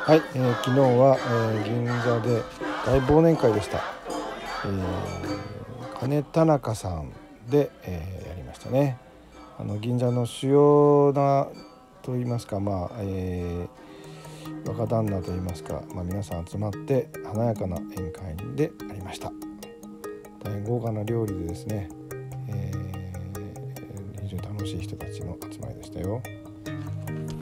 はい、昨日は、銀座で大忘年会でした。金田中さんで、やりましたね。銀座の主要なといいますか、若旦那といいますか、皆さん集まって華やかな宴会でありました。大変豪華な料理でですね、非常に楽しい人たちの集まりでしたよ。